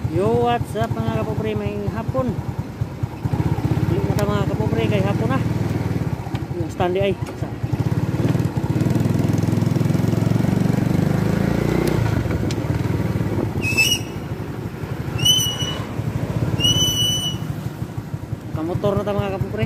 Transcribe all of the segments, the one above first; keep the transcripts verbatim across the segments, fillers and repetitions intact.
Yo, what's up mga kapobre, may hapon. Hindi na ta mga kapobre, kay hapon na. Yung standi ay. Sa kamotor na ta mga kapobre.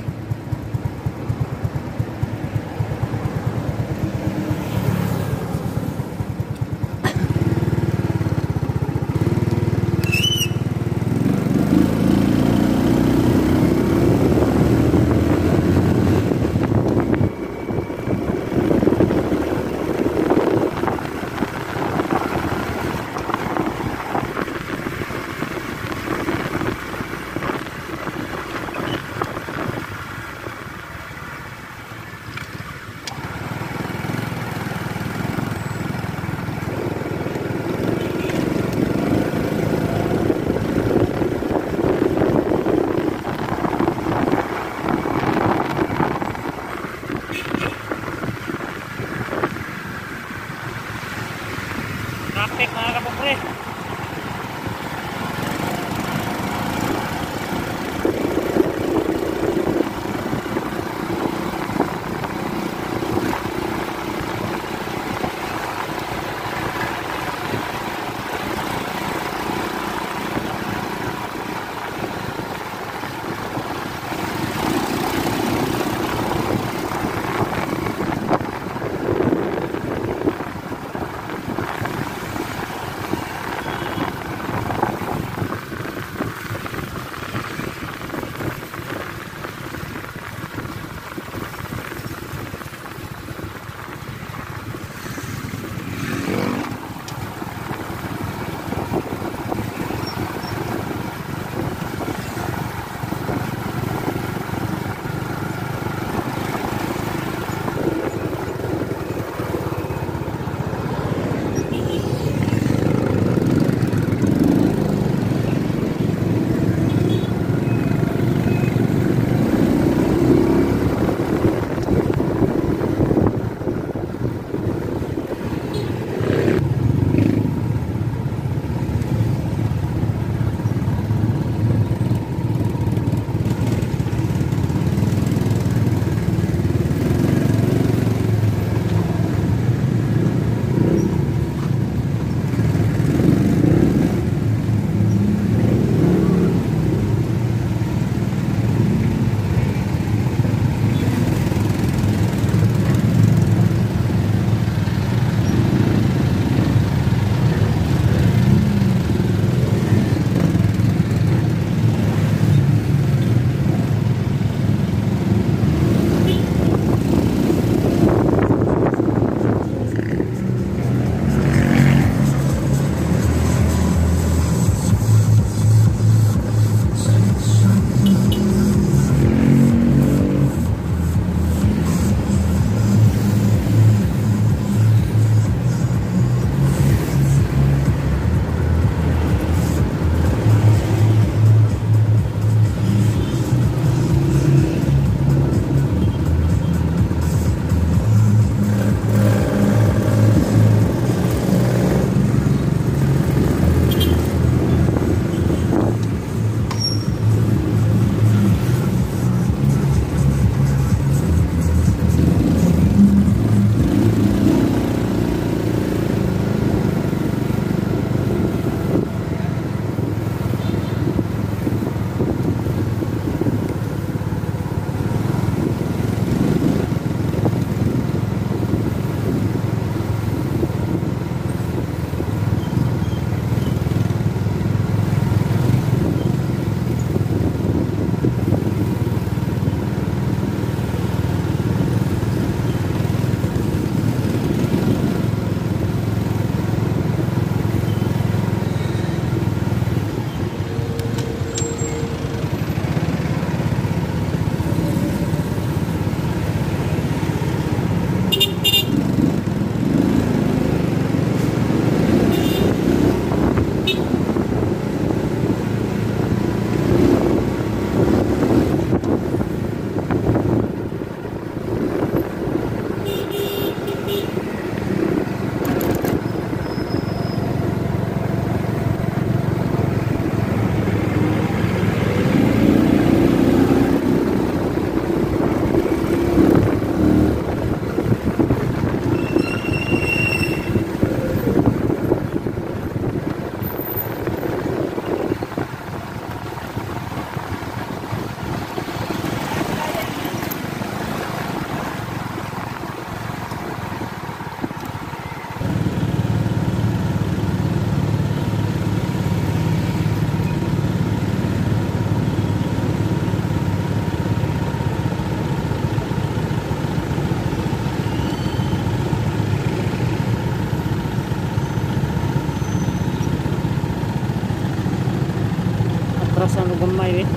Traffic mga kapobre. oras na gamay eh.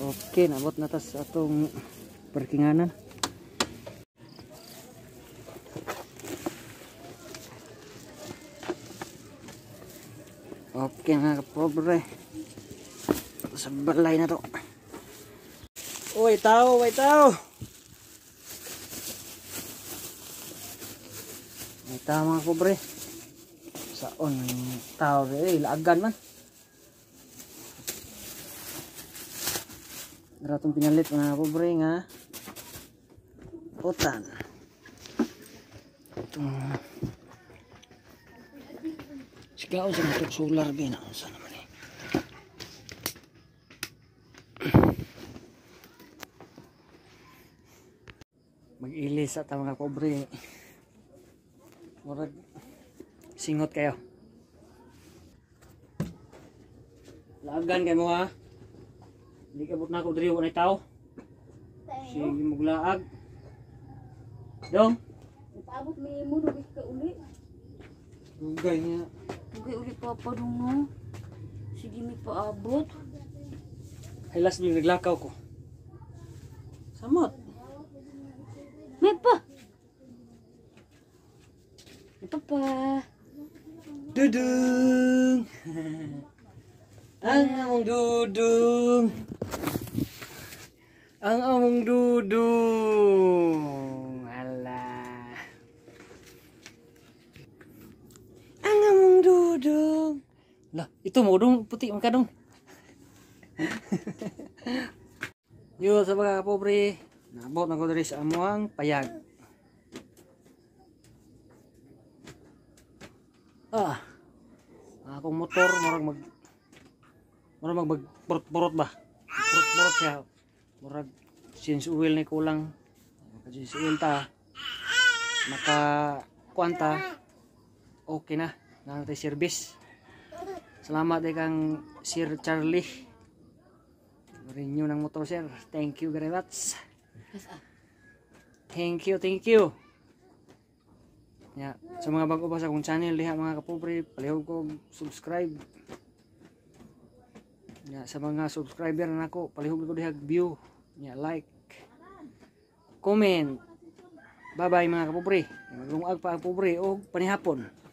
Okay, nabot na tas atong parkinganan. Okay mga kapobre, sa balay na to. Uy tao, uy tao. May tao mga kapobre. Saon tao rin, laagan man. Daratong pinalit mga kapobre nga utan. Itong sigaw sa mga solar bin. Saan naman eh? Mag-ilis at mga kapobre. Murag singot kayo. Laagan kayo mo ha. Hindi ka but na ako diriwa na tao. Sige maglaag. Dong. Paabot may mo dugay ka uli. Dugay nga. Dugay uli papa dong no. Sige mi paabot. Ay last week naglakaw ko. Samot. May pa. May papa. Dudung. Ang among dudung. Ang among dudung. Alah. Ang among dudung. Lah, itu mo dong puti maka dong. Yo sa mga pobre, nabot na ko diri sa amuang payag. Ah. Akong motor murag mag murag mag burot-burot ba? Burot-burot siya. Murag since oil ni kulang. Maka since oil ta. Maka kuanta. Okay na. Nang service. Salamat eh kang Sir Charlie. Renew ng motor sir. Thank you very much. Thank you, thank you. Ya, sa mga bago pa sa akong channel diha mga kapobre, palihog ko subscribe. Ya, sa mga subscriber na nako, palihog ko diha view, ya like, comment. Bye bye mga kapobre. Lungag pa ang pobre o panihapon.